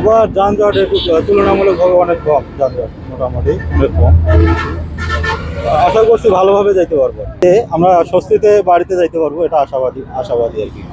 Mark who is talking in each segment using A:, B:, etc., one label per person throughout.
A: এবার যানজট একটু তুলনামূলকভাবে অনেক কম, যানজট মোটামুটি অনেক কম। আশা করছি ভালোভাবে যাইতে পারবো, আমরা স্বস্তিতে বাড়িতে যাইতে পারবো, এটা আশাবাদী আর কি।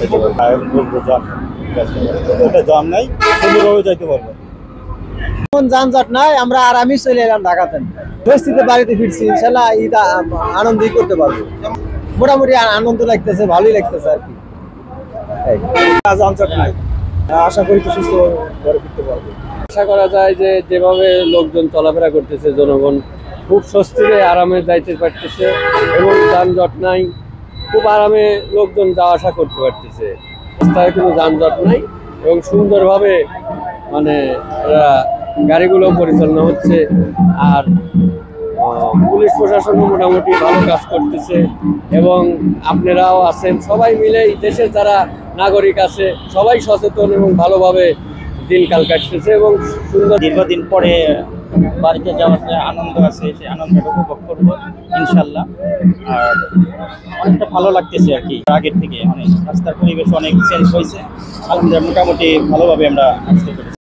A: এটা জাম নাই, সুন্দরভাবে যাইতে পারবো।
B: যানজট নাই, আমরা আরামই চলে এলাম ঢাকাতে, স্বস্তিতে বাড়িতে ফিরছি। ইনশাল্লাহ ঈদ আনন্দই করতে পারবো, মোটামুটি আনন্দ লাগতেছে, ভালোই লাগতেছে আর কি। যানজট নাই, আশা করি তো সুস্থ ঘরে ফিরতে পারবো।
C: আশা করা যায় যে যেভাবে লোকজন চলাফেরা করতেছে, জনগণ খুব স্বস্তিতে আরামে যাইতে পারতেছে এবং যানজট নাই, খুব আরামে লোকজন যাওয়া আসা করতে পারতেছে। রাস্তায় কোনো যানজট নাই এবং সুন্দরভাবে মানে গাড়িগুলো পরিচালনা হচ্ছে। আর পুলিশ প্রশাসনও মোটামুটি ভালো কাজ করতেছে এবং আপনারাও আছেন, সবাই মিলেই দেশের যারা নাগরিক আছে সবাই সচেতন এবং ভালোভাবে দিনকাল কাটতেছে এবং সুন্দর।
D: দীর্ঘদিন পরে বাড়িতে যাওয়ার যে আনন্দ আছে সেই আনন্দটা উপভোগ করবো ইনশাল্লাহ। আর অনেকটা ভালো লাগতেছে আর কি, আগের থেকে অনেক রাস্তার পরিবেশ অনেক চেঞ্জ হয়েছে। আলহামদুলিল্লাহ মোটামুটি ভালোভাবে আমরা আসতে পেরেছি।